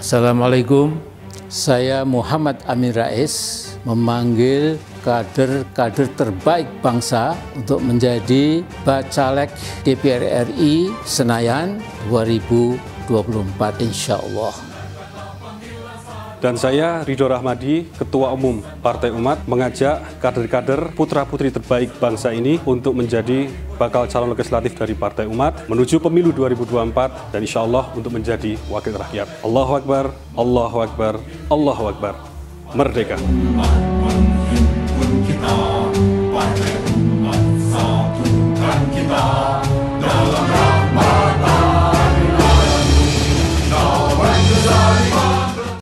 Assalamualaikum, saya Muhammad Amin Rais memanggil kader-kader terbaik bangsa untuk menjadi Bacalek DPR RI Senayan 2024 insya Allah. Dan saya Ridho Rahmadi, Ketua Umum Partai Umat, mengajak kader-kader putra-putri terbaik bangsa ini untuk menjadi bakal calon legislatif dari Partai Umat menuju pemilu 2024 dan insya Allah untuk menjadi wakil rakyat. Allahu Akbar, Allahu Akbar, Allahu Akbar. Merdeka!